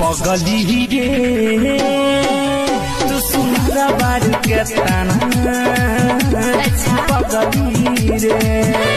पगली रे तू सुंदर बार के तना पगली रे।